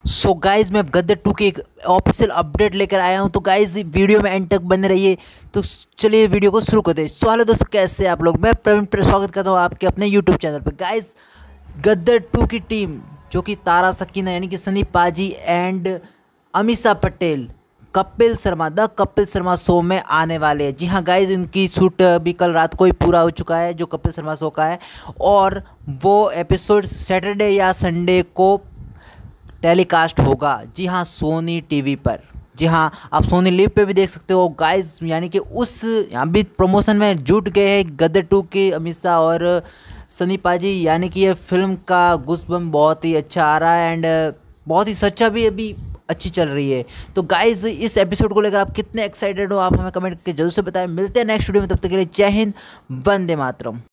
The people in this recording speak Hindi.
सो गाइज मैं गदर 2 की एक ऑफिशियल अपडेट लेकर आया हूं। तो गाइज वीडियो में एंड तक बने रहिए। तो चलिए वीडियो को शुरू करते हैं। सो हेलो दोस्तों, कैसे हैं आप लोग। मैं प्रवीण स्वागत करता हूं आपके अपने यूट्यूब चैनल पर। गाइज गदर 2 की टीम जो कि तारा सकीना यानी कि सनी पाजी and Amisha Patel the Kapil Sharma show में आने वाले हैं। जी हाँ गाइज, इनकी शूट अभी कल रात को ही पूरा हो चुका है जो कपिल शर्मा शो का है, और वो एपिसोड सैटरडे या संडे को टेलीकास्ट होगा। जी हाँ, सोनी टीवी पर। जी हाँ, आप सोनी लिव पे भी देख सकते हो गाइस। यानी कि उस यहाँ भी प्रमोशन में जुट गए हैं गदर 2 के अमीषा और सनी पाजी। यानी कि ये फिल्म का गुस्बम बहुत ही अच्छा आ रहा है एंड बहुत ही सच्चा भी अभी अच्छी चल रही है। तो गाइज इस एपिसोड को लेकर आप कितने एक्साइटेड हो, आप हमें कमेंट करके जरूर से बताएं। मिलते हैं नेक्स्ट वीडियो में, तब तक के लिए जय हिंद, वंदे मातरम।